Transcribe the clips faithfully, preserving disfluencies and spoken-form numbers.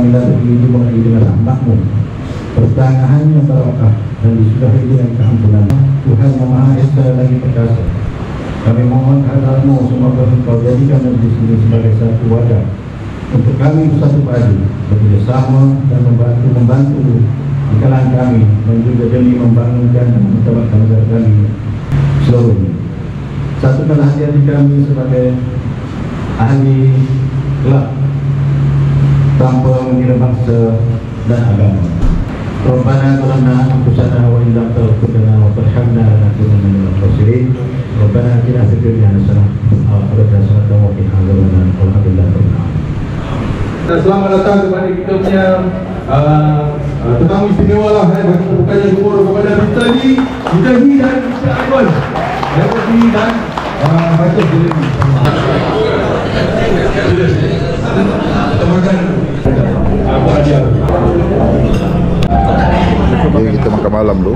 kami dapat dihidupi dengan rahmat-Mu, pertengahan yang barakah, dan disudahi dengan keampunan. Tuhan yang Maha Esa lagi perkasa, kami mohon kehadirat-Mu semoga Engkau jadikan majlis ini sebagai satu wadah untuk kami bersatu padu, bekerjasama dan membantu membantu di kalangan kami, dan juga demi membangunkan dan mencatatkan negara kami seluruhnya. Satukanlah hati-hati kami sebagai ahli kelak tanpa mengira bangsa dan agama. Rabbana zalamna anfusana wa in lam taghfir lana wa tarhamna lanakunanna minal khasirin. Rabbana atina fid dunya hasanah wa fil akhirati hasanah wa qina adzabannar. Walhamdulillahi rabbil alamin. Selamat datang kepada kita punya uh, uh, tetamu istimewa lah, eh, bagi pembukanya jumur kepada Mister Lee, Mister Lee dan Mister Iwan. Mister Lee dan uh, baca dulu. Kita makan apa aja. Jadi kita makan malam dulu.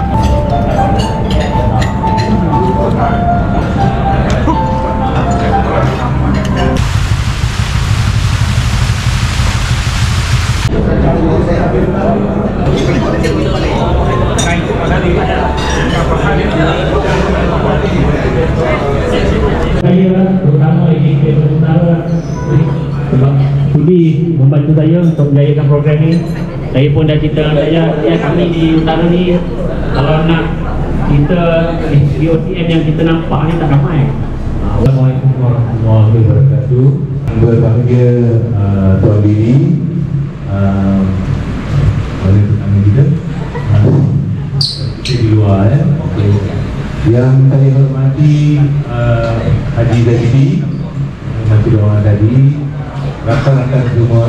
Saya terutama di Kedah Utara sebab sudi membantu saya untuk menjayakan program ini. Saya pun dah cerita dengan saya, ya kami di utara ni kalau nak kita di O T M yang kita nampak ni tak ramai. Assalamualaikum warahmatullahi wabarakatuh. Berbahagia uh, Tuan Diri, uh, oleh pertama kita uh, di luar eh. Okay. Yang saya hormati uh, Haji Zahidi, Haji Doa tadi, rakan-rakan semua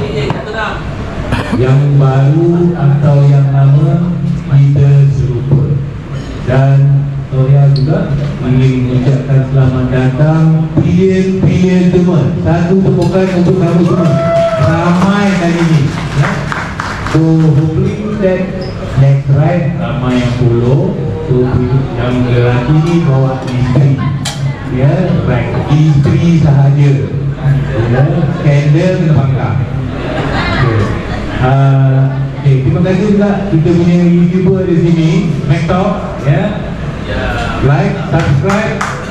yang baru atau yang lama, kita serupa. Dan saya juga ingin mengucapkan selamat datang pilihan-pilihan semua. Satu tepukan untuk kamu semua. Ramai kali ini. So hopefully that next ride ramai yang follow. So yang lelaki ni bawa isteri. Ya, right. Isteri sahaja. Ya, skandal kena bangga. Okay. Uh, okay, terima kasih juga kita punya YouTuber di sini, MacTalk, ya. Like, subscribe.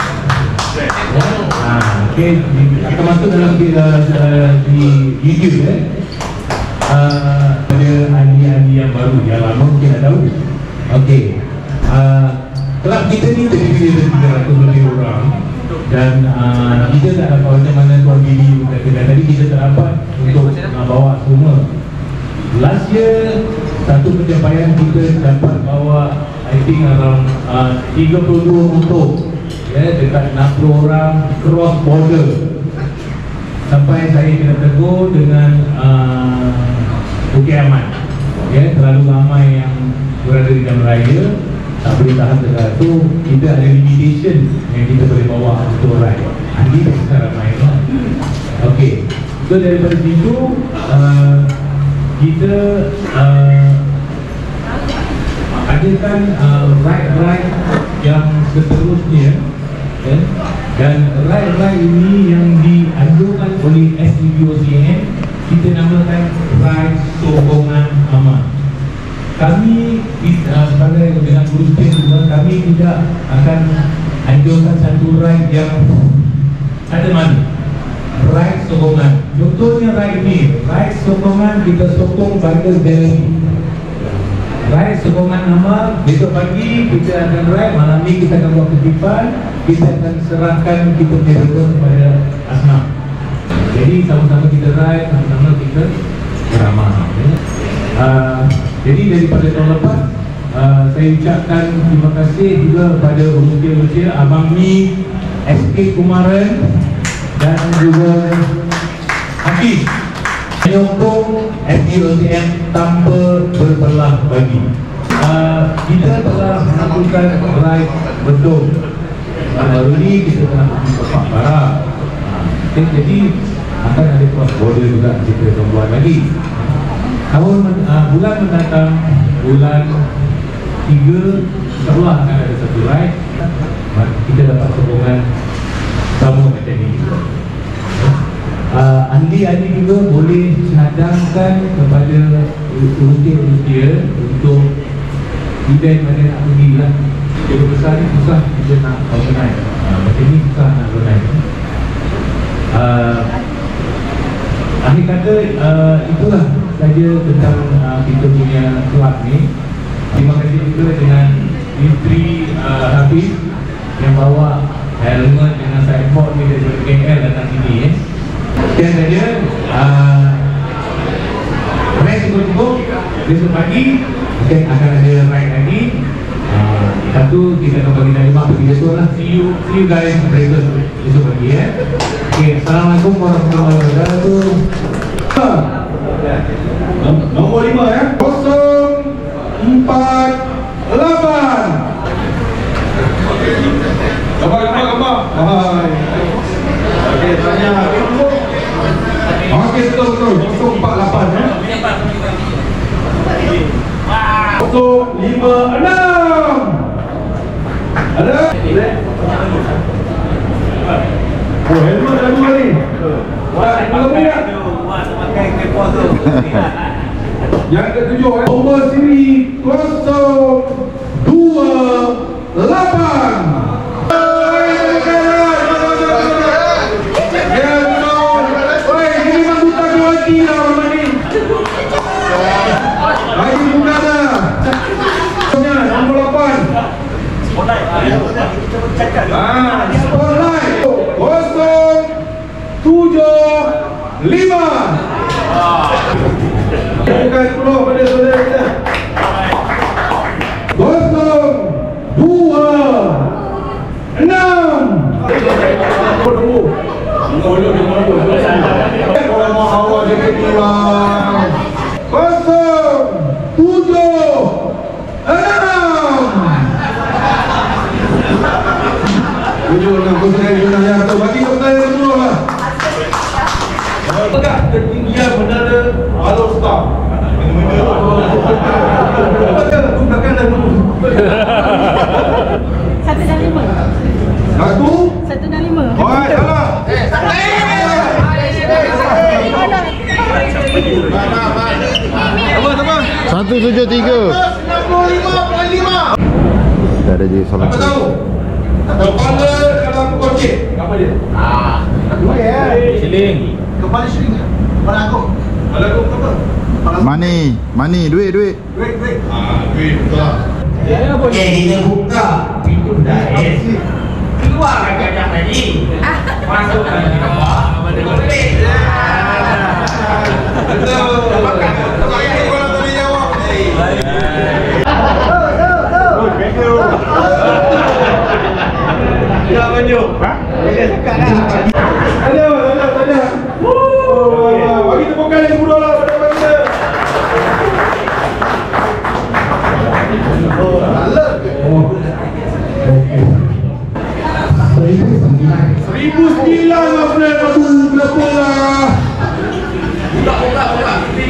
Ah, okay, kita masuk dalam uh, uh, di YouTube ya. Uh, ada ahli-ahli yang baru, yang lama mungkin tak tahu. Okey. Uh, kelab kita ni terdiri dari tiga ratus lebih orang. Dan uh, kita tak dapat macam mana Tuan Billy katakan tadi, kita tak dapat untuk uh, bawa semua. Last year, satu pencapaian kita dapat bawa I think around uh, tiga puluh dua motor, ya, dekat enam puluh orang cross border. Sampai saya kena tegur dengan uh, Bukit Aman, ya, terlalu ramai yang berada di dalam raya, tak boleh tahan dekat tu. Kita ada limitation yang kita boleh bawa untuk ride. Ini besar ramai lah. Okey, so daripada situ uh, kita uh, adakan uh, ride-ride yang seterusnya, ya? Dan ride-ride ini yang dianjurkan oleh S D B O C N, kita namakan ride sokongan aman. Kami uh, sebagai dengan Gurusin juga, kami tidak akan anjurkan satu ride yang ada mana. Ride sokongan, contohnya ride ni, ride sokongan kita sokong Bandar Delhi. Ride sokongan amal, besok pagi kita akan ride, malam ni kita akan buat kutipan, kita akan serahkan kita punya reward kepada Asma. Jadi sama-sama kita ride, sama-sama kita beramal. uh, Jadi daripada tahun lepas, uh, saya ucapkan terima kasih juga kepada usia-usia Abang Mi, S K Kumaran dan juga Hafiz menyokong S D O C M tanpa berbelah bagi. Uh, kita telah melakukan ride betul. Baru ni kita telah pergi ke Pak Barat. Uh, jadi akan ada cross border juga kita akan buat lagi. Tahun uh, bulan mendatang, bulan tiga, insyaAllah akan ada satu ride. Kita dapat sokongan sama macam ini. uh, ahli-ahli juga boleh cadangkan kepada volunteer-volunteer untuk event mana nak pergi lah. Dia besar ni susah kita nak organize, uh, macam ni susah nak organize. uh, Akhir kata uh, itulah saja tentang uh, kita punya kelab ni. Terima kasih juga dengan Isteri uh, Hafiz yang bawa helmet dengan sideboard ni daripada K L datang sini eh. Sekian saja. uh, Rest cukup-cukup. Besok pagi okay, akan ada ride lagi. uh, Satu kita akan bagi dari mak pergi besok lah. See you, see you guys besok, besok pagi eh. Okay, Assalamualaikum warahmatullahi wabarakatuh. Nombor lima ya. Kosong empat lapan. Gambar, gambar, gambar. Hai. Okey, tanya. Okey, betul betul. Kosong empat lapan ya. Kosong lima enam. Ada? Oh, helmet dah dua ni. Wah, helmet ni. Yang ketujuh eh. Nombor siri kosong dua lapan. Ya betul. Oi, ini memang buta kuati lah orang ni. Lagi buka dah. Nombor lapan. Ah, spotlight. Kosong tujuh lima. Bukan sepuluh pada saudara kita. Kosong dua enam. Kalau mau awal dia keluar. Kosong tujuh enam. Tujuh enam kosong enam yang tu bagi kosong sepuluh lah. Tegak ketinggian menara Alor Star. Satu dan lima. Satu? Satu dan lima. Oh, salah. Satu tujuh tiga. Dah ada je salah. Apa tahu? Kepala dalam kocek. Apa dia? Ah, duit eh. Siling. Kepala siling. Kepala aku. Kepala aku apa? Money, money, duit, duit. Duit, duit. Ah, duit betul lah. Okey, kita buka pintu dah. Keluar gajah tadi. Masuk ke dalam. Betul. Ya baju. Ha? Ada, ada, ada. Oh, bagi tepuk tangan yang mudah lah pada kita. Oh, salah. Seribu sembilan belas aduh berapa lah. Buka, buka, buka.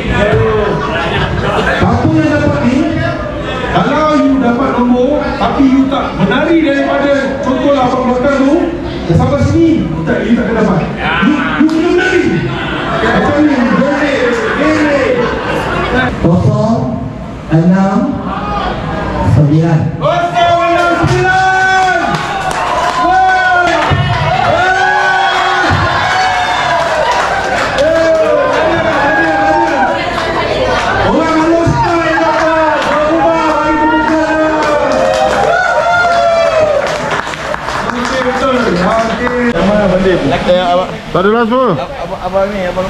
Satu yang dapat ni, kalau you dapat nombor tapi you tak menari daripada contohlah abang belakang tu sampai sini, tak, you tak akan dapat. You, you kena menari. Macam ni, boleh, boleh. Kosong enam sembilan. Kosong enam sembilan. Orang halus tak yang dapat. Berubah, bagi kebukaan. Okey, betul. Okey. Mana Bandim? Eh, abang. Tak ada last pun. Abang ni, abang.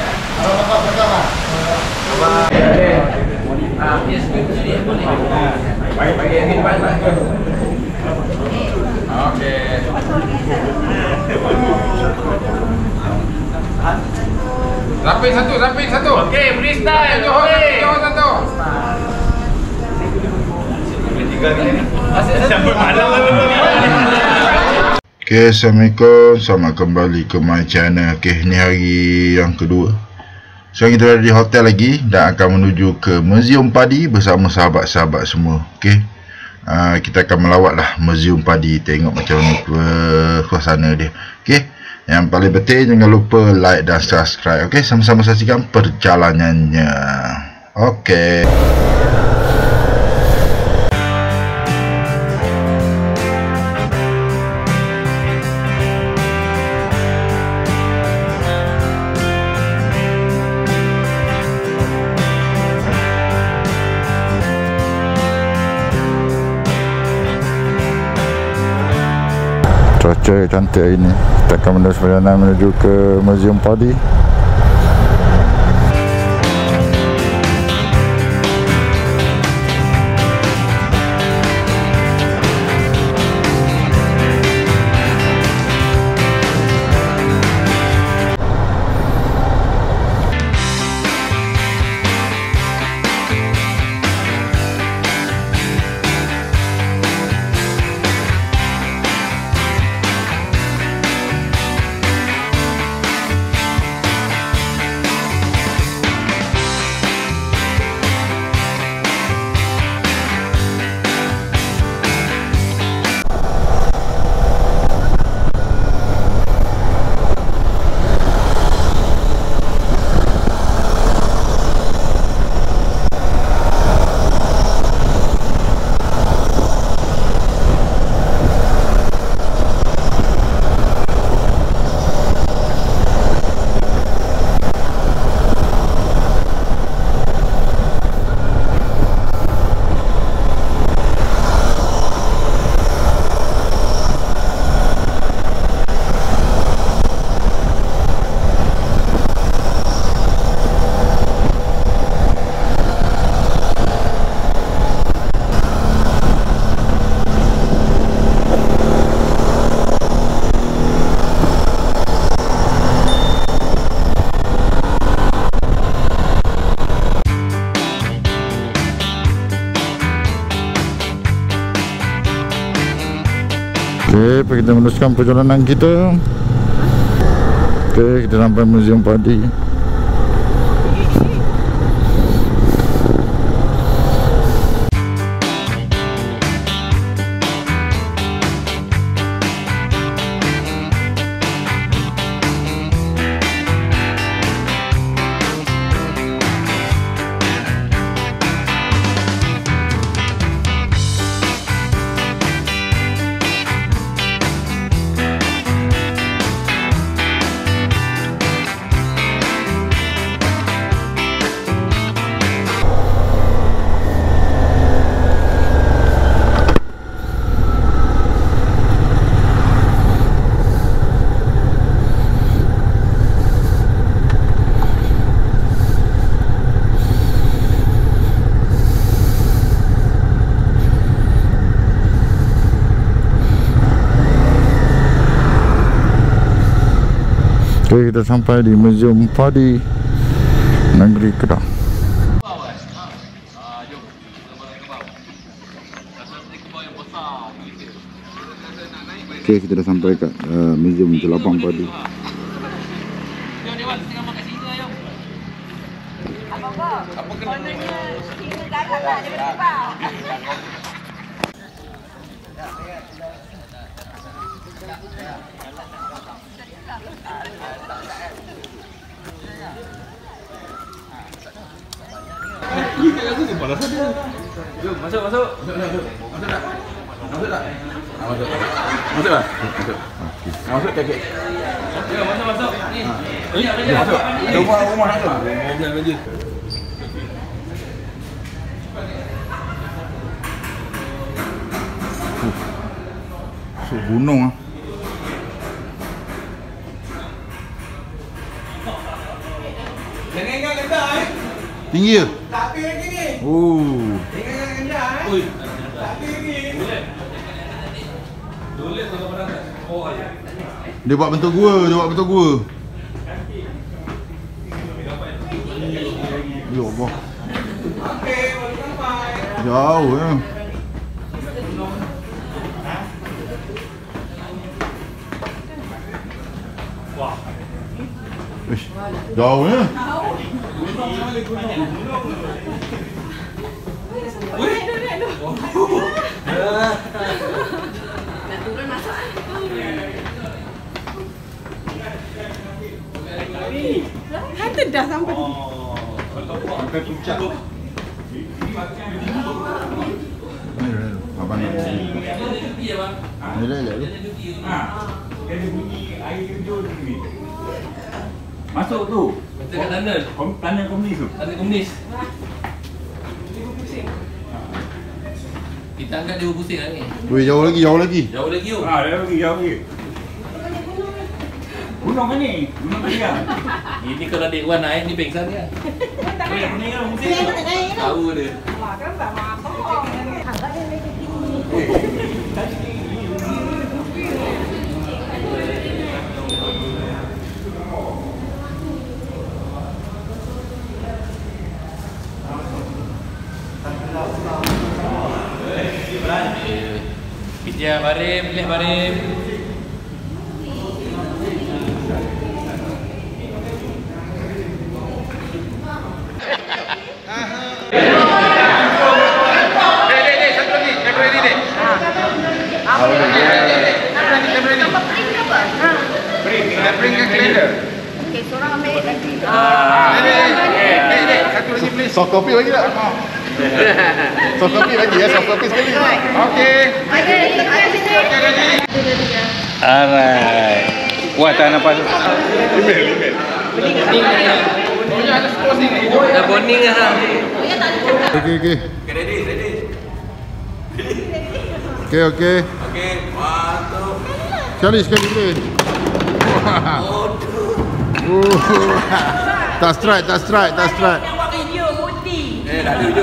Rapin satu, rapin satu. Okey, freestyle. Johor satu, Johor satu. Sampai malam. Okay, Assalamualaikum. Selamat kembali ke my channel. Okay, ni hari yang kedua. Sekarang kita berada di hotel lagi dan akan menuju ke Museum Padi bersama sahabat-sahabat semua. Okay, uh, kita akan melawat lah Museum Padi, tengok macam mana suasana dia. Okay, Yang paling penting jangan lupa like dan subscribe. Okey, sama-sama saksikan perjalanannya. Okey. Cuaca cantik hari ni. Kita akan menerus perjalanan menuju ke Museum Padi. Okey, kita meneruskan perjalanan kita. Okey, kita sampai Museum Padi. Okey, kita sampai di Museum Padi, Negeri Kedah. Okey, kita dah sampai kat uh, Museum Jelapang Padi. Masuk, masuk. Masuk, masuk tak? Masuk tak? Masuk. Masuk tak? Masuk. Masuk tak? Ya, masuk, masuk. Ni. Ni, masuk. Rumah, rumah masuk. Rumah belanja. So, gunung ah. Jangan ingat rendah eh. Tinggi ke? Tak api lagi ni. Oh. Jangan ingat rendah eh. Oi. Tak api lagi. Boleh. Boleh kalau barang kat bawah je. Dia buat bentuk gua, dia buat bentuk gua. Ya Allah. Okey, baru sampai. Jauh ya. Wah. Ish, jauh ya. dah sampai. Sampai puncak. Abang nak ni dah dah. Ha. Dia bunyi air terjun ni. Masuk tu. Dekat tunnel. Kom tunnel komunis tu. Tunnel komunis. Kita angkat dia pusing lah ni. Weh, jauh lagi, jauh lagi. Jauh lagi tu. Ha, jauh lagi, jauh lagi. Gunung kan ni? Gunung Keria. Ini kalau adik Wan naik ni pengsan dia. Weh, apa ni kan? Tahu dia. Pijak barim, pilih barim. Okey, seorang ambil lagi. Soft copy bagi tak? Soft copy bagi ya, soft copy sekali. Okey. Alright. Wah, tak nampak. Dah bonding lah. Okey, okey. Ready, ready. Okey, okey. Okey, one, two. Sekali, sekali boleh. Oh, tak strike, tak strike, tak strike. Buat video putih. Eh, dah ada video.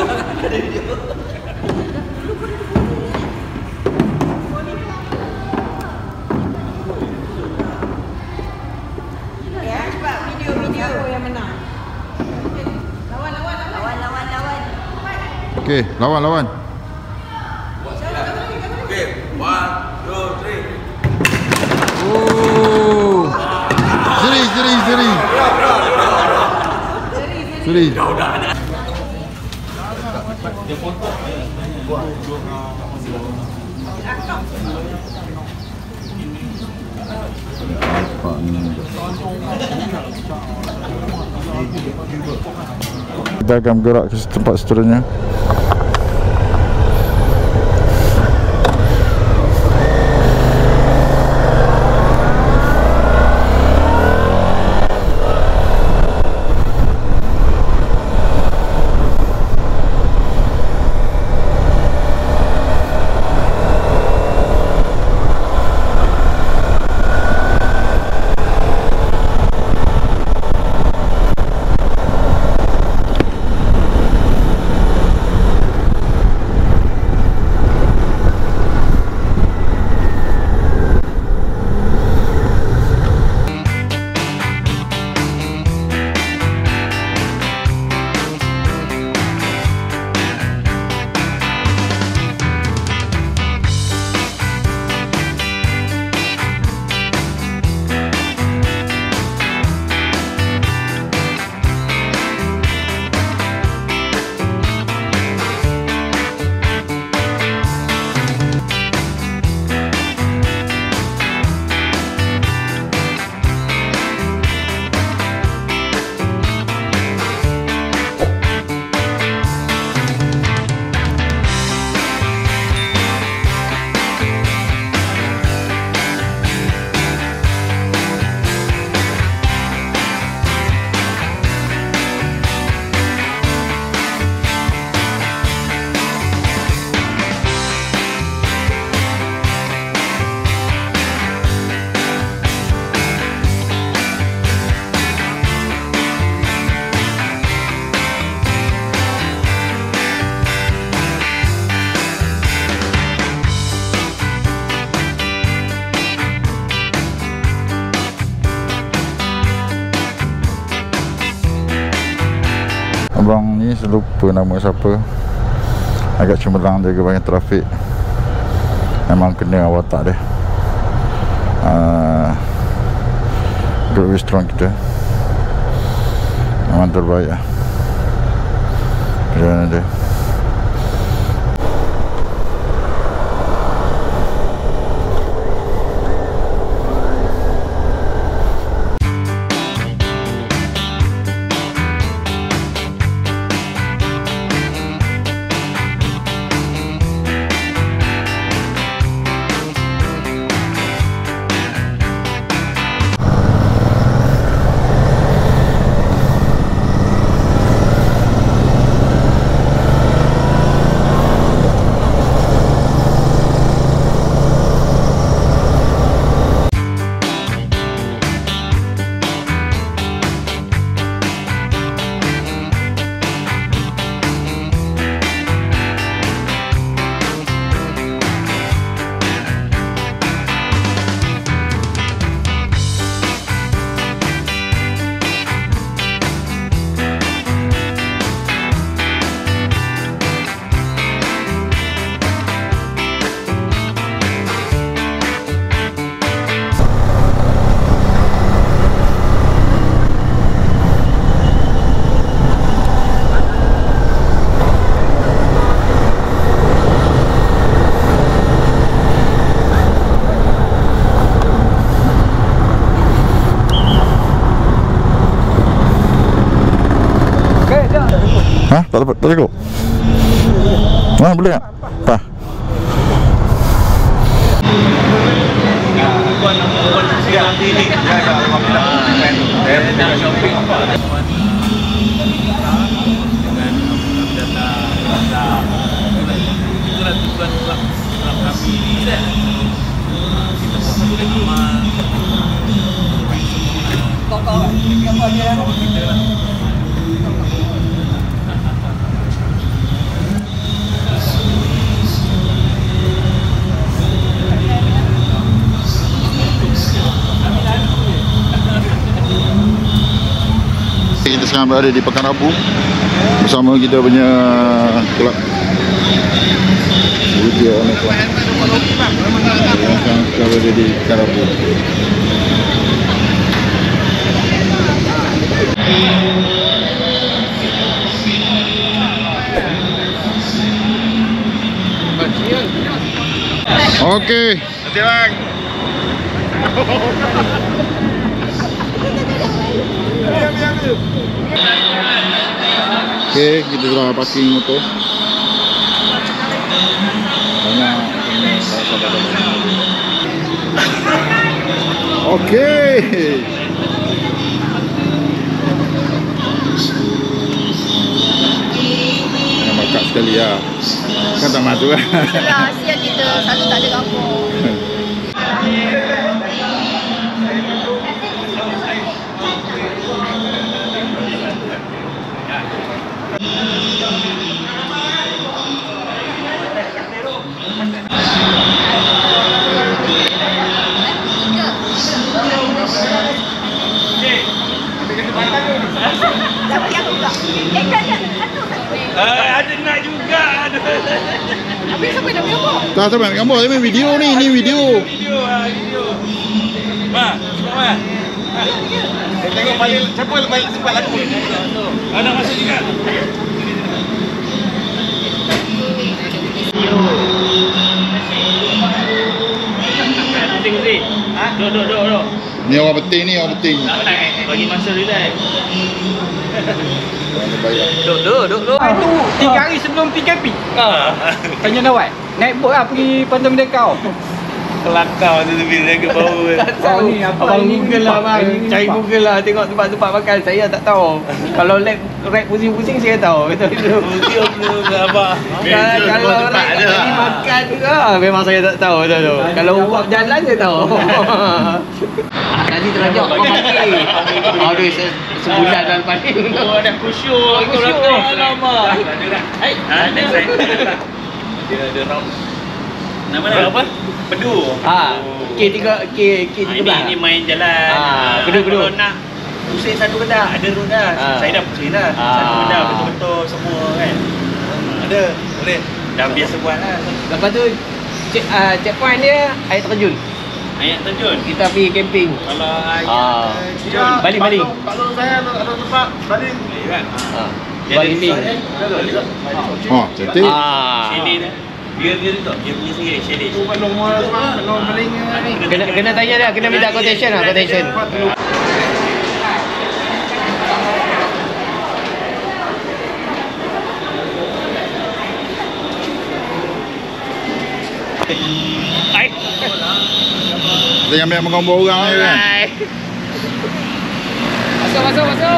Ya, cepat video-video yang menang. Lawan, lawan, lawan, lawan, lawan. Okey, lawan, lawan. Okey, one, two, three. Oh. Seri, seri, seri. Seri. Kita akan bergerak ke tempat seterusnya. Abang ni lupa nama siapa. Agak cemerlang jaga banyak trafik. Memang kena watak dia. uh, Good restaurant kita memang terbaik lah kerjaan dia. Tak dapat, tak cukup. Mana boleh tak? Apa? Kita sekarang berada di Pekan Rabu bersama kita punya kelab Wudia Online Club. Yang sekarang kita berada di Pekan Rabu. Okey. Nanti bang. Okey, kita telah parking motor. Banyak ini sahabat-sahabat. Okey. Nampak kat sekali ya. Kan tak masuk kan? Itulah siap kita satu tak ada gambar. Ada nak juga. Habis siapa nak gambar? Tak sampai nak gambar, ini video ni, ni video. Video ah, video. Ma, ma. Saya tengok paling siapa yang paling sempat lagu. Ada masuk juga. Penting sih. Ha? Duk duk duk duk. Ni orang penting ni, orang penting. Bagi masa relax. Duk, duk, duk, duk. Itu tiga hari sebelum P K P. Ha. Tanya Nawat. Naik bot lah pergi Pantai Merdeka. Kelakar tu tu bila ke bau. Tak tahu ni apa abang ini Google lah bang. Cari Google lah tengok tempat-tempat makan. Saya tak tahu. Kalau rap rap pusing-pusing saya tahu. Kata itu. Dia belum apa. Kalau rap jadi makan juga memang saya tak tahu tu tu. Kalau uap jalan saya tahu. Tadi terajak kau mati. Aduh sebulan dah lepas ni. Oh dah kusyuk ikut belakang. Alamak. Hai, ada saya. Dia ada round. Nama dia apa? Pedu. Ha, K tiga K K tiga belas. Ini main jalan. Ha, kedua-kedua. Kalau nak pusing satu kedah, ada road dah. Ha. Saya dah pusing dah. Ha. Satu kedah betul-betul semua kan. Ada, boleh. Dah biasa buat lah. Lepas tu check, uh, checkpoint dia air terjun. Air terjun. Kita pergi camping. Kalau air Ah. terjun. Balik-balik. Kalau saya ada tempat balik. Kan? Ha. Dia ada Balik camping. Oh, cantik. Ah. Shading dia. Dia dia tu, dia punya sendiri shading. Kalau mau kalau balik ni. Kena kena tanya dia, kena minta quotation lah, quotation. Hai. Kita ambil menggambar orang ni kan. Masuk masuk masuk.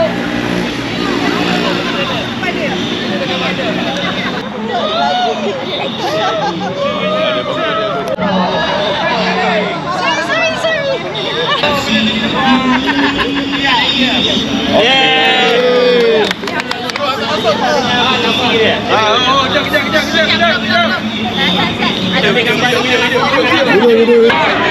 Sorry, sorry. Oh, kejap kejap kejap kejap kejap kejap. Ada gambar video video Video, video.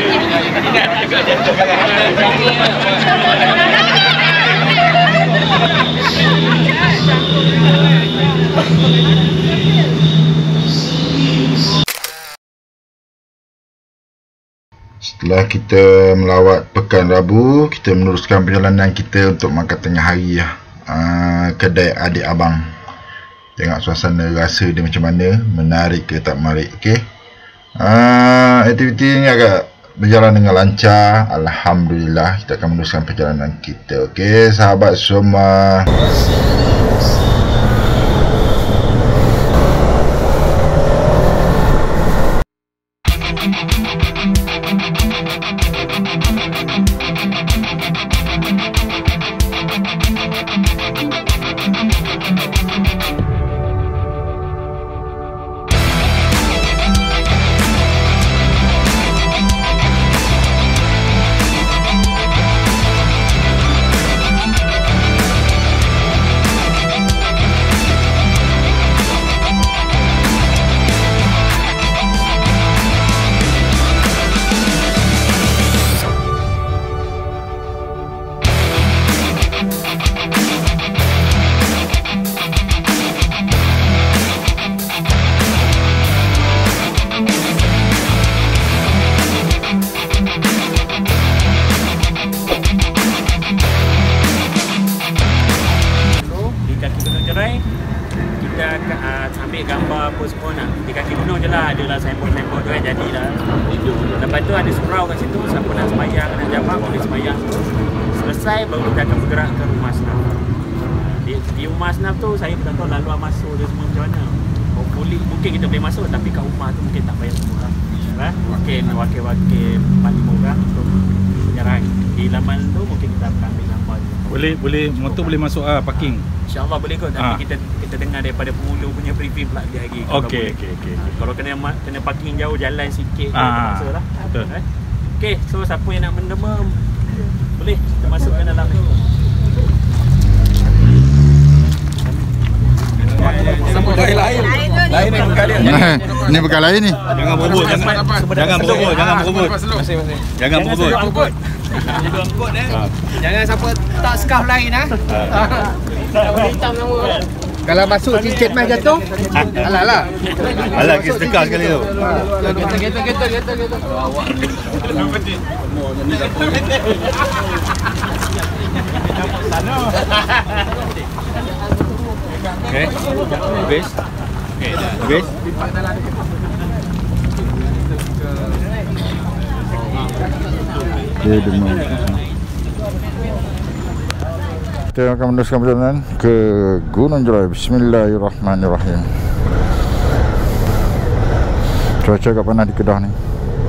Setelah kita melawat Pekan Rabu, kita meneruskan perjalanan kita untuk makan tengah hari lah. Uh, kedai adik abang. Tengok suasana rasa dia macam mana, menarik ke tak menarik. Okey. Uh, aktiviti ni agak berjalan dengan lancar. Alhamdulillah, kita akan meneruskan perjalanan kita. Okey, sahabat semua. semua nak di kaki gunung je lah, adalah signboard-signboard tu kan, jadilah. Lepas tu ada surau kat situ, siapa nak sembahyang, nak jamak boleh sembahyang. Selesai baru kita akan bergerak ke rumah Asnaf. Di, di rumah Asnaf tu saya tak tahu laluan masuk dia semua macam mana. Oh, boleh, mungkin kita boleh masuk tapi kat rumah tu mungkin tak payah semua orang. Kan? Mungkin wakil-wakil empat lima orang tu jarang. Di laman tu mungkin kita akan ambil gambar. Boleh boleh motor boleh masuk ah parking. InsyaAllah boleh kot, tapi ha. kita kita dengar daripada penghulu punya briefing pula dia hari. Okey okey okey. Kalau kena kena parking jauh, jalan sikit, ha. terpaksa lah. Betul. Eh? Okey, so siapa yang nak mendema boleh kita masukkan dalam ni. Lain-lain. Lain ni bekal dia. Ni bekal lain ni. Jangan berebut, jangan jangan berebut, jangan berebut. Masing-masing. Jangan berebut. Angkut. Jadi angkut eh. Jangan siapa tak scarf lain ah. Tak hitam nama. Kalau masuk cincin mai jatuh, alah lah. Alah kes dekat sekali tu. Kita kita kita kita kita. Kalau awak ni semua ni siapa? Okey. Habis. Okey, habis. Okey, demam. Kita akan meneruskan perjalanan ke Gunung Jerai. Bismillahirrahmanirrahim. Cuaca agak panas di Kedah ni.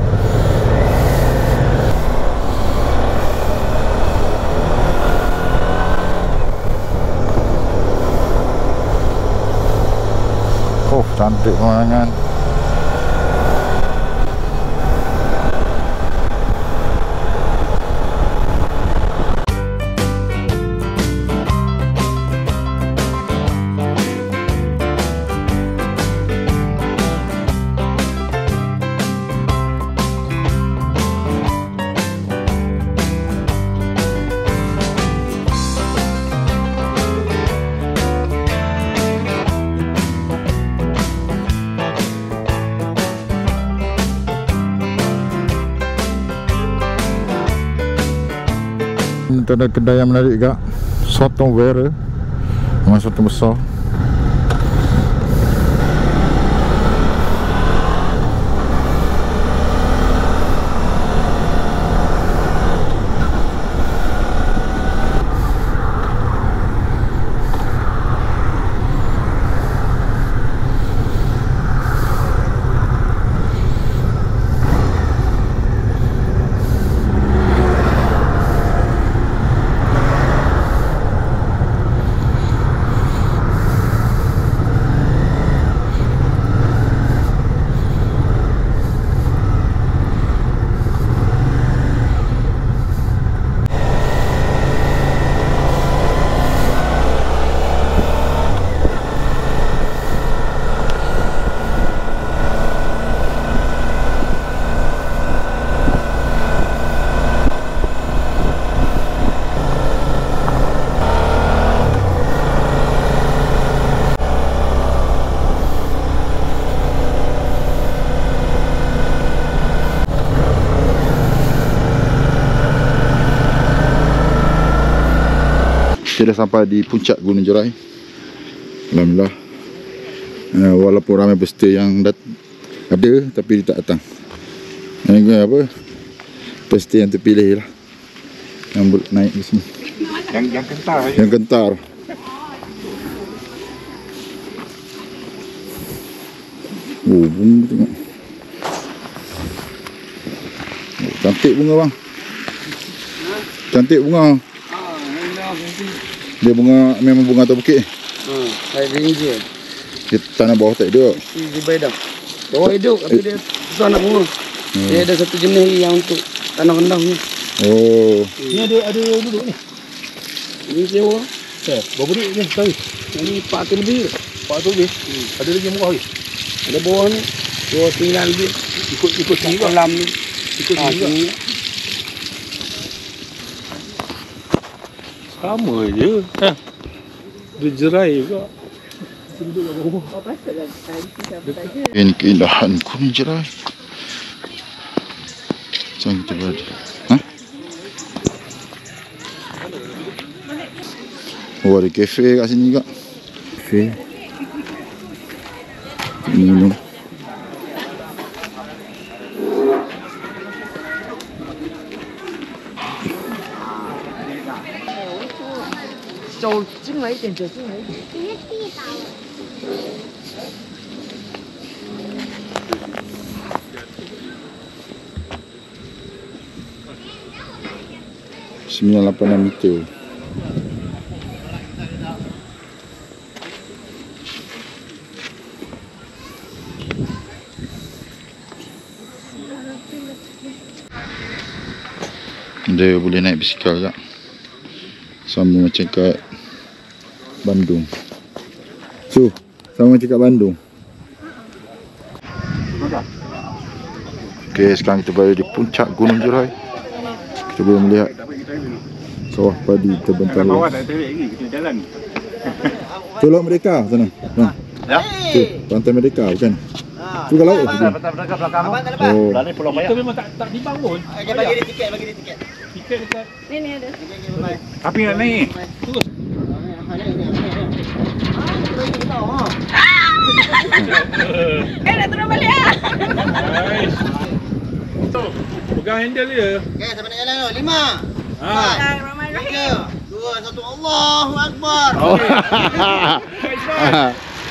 Oh, cantik pemandangan. Ada kedai yang menarik juga, sotong Vera, memang sotong besar. Kita dah sampai di puncak Gunung Jerai. Alhamdulillah. Uh, walaupun ramai peserta yang dat ada tapi dia tak datang. Yang apa? Peserta yang terpilih lah yang naik ke sini. Yang yang kentar. Yang kentar. Oh, bunga tengok. Oh, cantik bunga bang. Cantik bunga. Dia bunga memang bunga atas bukit. Ha, saya ringgit. Dia tanah bawah tak ada. Di bawah bawah hidup tapi dia susah nak bunga. Hmm. Dia ada satu jenis yang untuk tanah rendah punya. Oh. Ni ada ada duduk ni. Ini sewa. Eh, berapa duit ni tahu? Ini empat ratus lebih. empat ratus lebih. Hmm. Ada lagi yang murah lagi. Ada bawah ni dua ratus sembilan lebih. Ikut ikut sini ke? Kolam ni. Ikut Ha, sini ke? sini. Sama je. Ha. Dia jerai juga. Ini keindahan Gunung Jerai. Jangan kita berada. Hah? Oh, ada kafe kat sini juga. Kafe. minum. sembilan lapan enam meter. Dia boleh naik bisikal tak? Sama macam kat Bandung. So, sama macam kat Bandung. Okay, sekarang kita berada di puncak Gunung Jerai. Kita boleh melihat sawah padi terbentang luas. Tu Laut Merdeka sana. Bang. Ya. Tu Pantai Merdeka bukan? Tu kat laut. Pantai Merdeka belakang. Oh. Dah ni Pulau Bayak. Kita memang tak tak timbang pun. Dia bagi dia tiket, bagi dia tiket. Tiket dekat. Ni ni ada. Api nak naik. Terus. Eh nak turun balik ah. Nice. Tu, pegang handle dia. Okey, sampai nak jalan tu. Lima. Ha. Bismillahirrahmanirrahim. Tiga. Dua, satu. Allahu Akbar. Alah.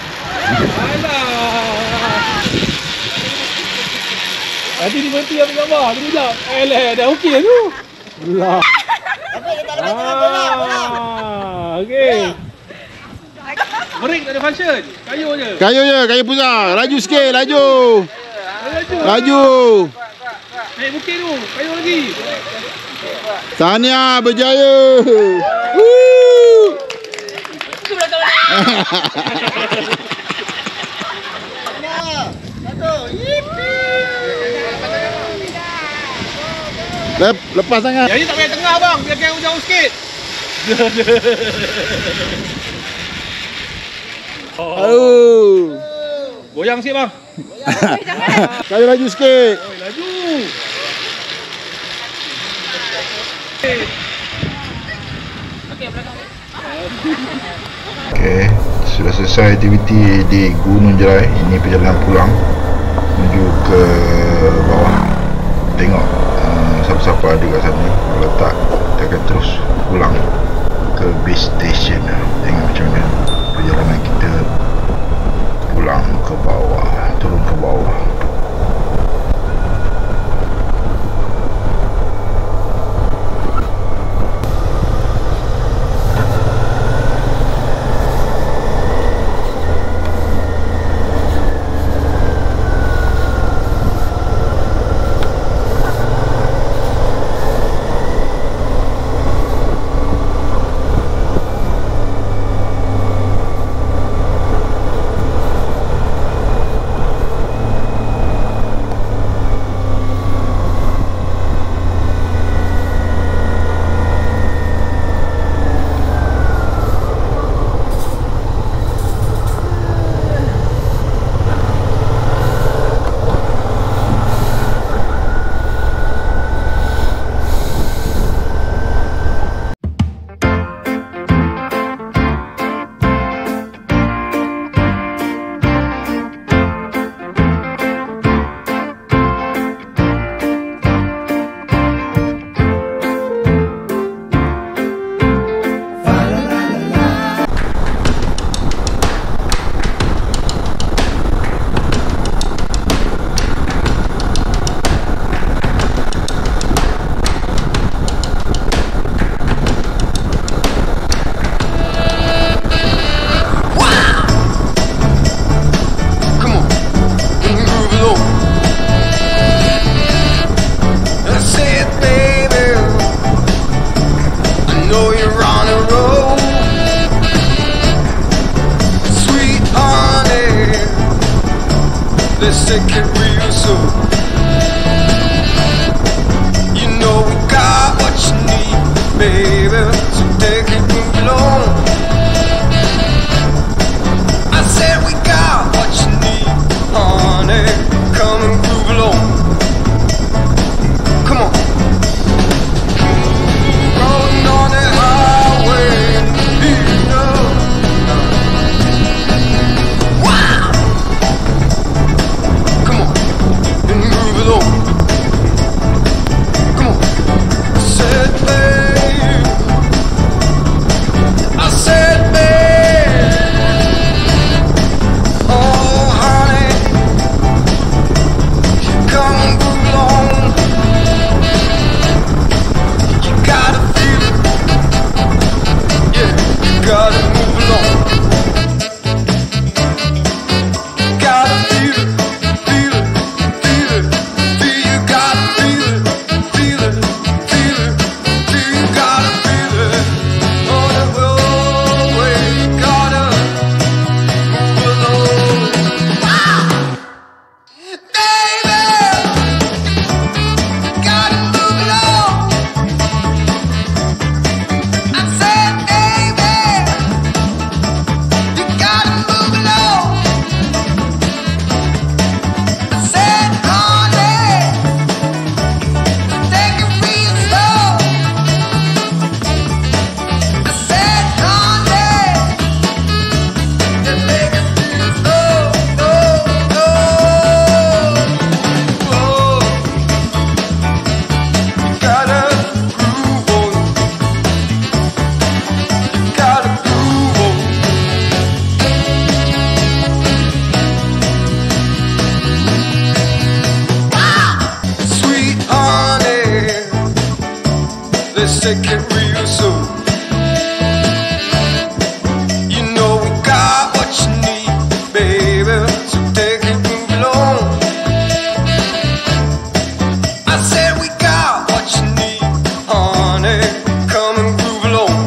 Nanti dia berhenti ambil gambar. Dia bilang, alah dah okey lah tu. Allah. Apa kita lepas jalan bola, bola. Ah, okey. Merik tak ada function. Kayu je. Kayu je, kayu pusat. Laju sikit, laju. Laju. Laju. Naik bukit tu. Kayu lagi. Tahniah berjaya. Woo! Satu. Yipi. Lep, lepas sangat. Yang ni tak payah tengah bang. Biar kau jauh sikit. Oh. Goyang sikit bang. Kayu laju sikit. Oi, laju. Okey, sudah selesai aktiviti di Gunung Jerai. Ini perjalanan pulang menuju ke bawah. Tengok uh, siapa-siapa ada kat sana. Kalau tak, kita akan terus pulang ke base station. Tengok macam mana perjalanan kita pulang ke bawah, turun ke bawah. Let's take it real soon. You know we got what you need, baby. So take it move along. I said we got what you need, honey. Come and groove along. Come on. Rolling on the highway, you know. Wow. let's take it real soon. You know we got what you need, baby, so take it, move along. I said we got what you need, honey, come and groove along.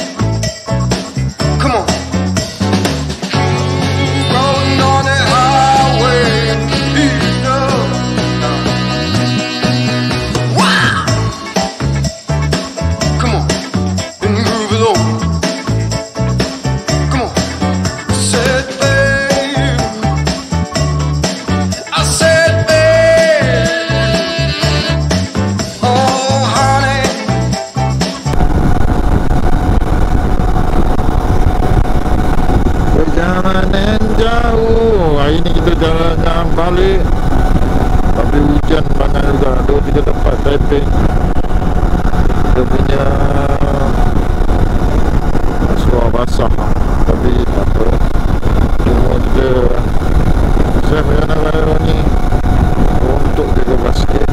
Come on. Rolling on the highway, you know. Wow. Come on, and groove along. Come on. I said, babe. I said, babe. Oh, honey. Perjalanan jauh. Hari ni kita jalan balik, tapi hujan banyak juga. Dua tiga tempat tapping. Kita punya seluar basah, tapi tak apa. Cuma kita saya perjalanan raya ni untuk jaga basket.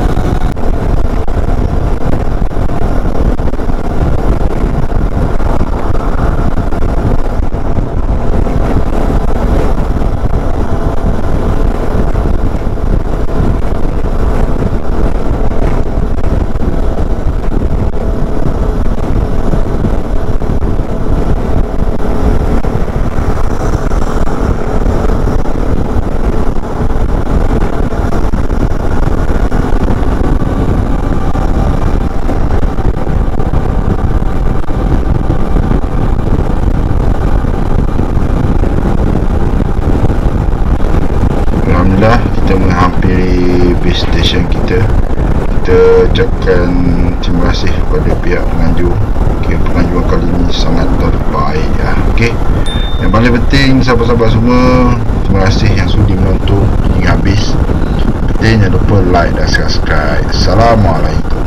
Alhamdulillah, kita menghampiri base station kita. Kita ucapkan terima kasih kepada pihak penganjur. Okay, penganjuran kali ini sangat terbaik ya. Okey. Yang paling penting sahabat-sahabat semua, terima kasih yang sudi menonton hingga habis. Penting jangan lupa like dan subscribe. Assalamualaikum.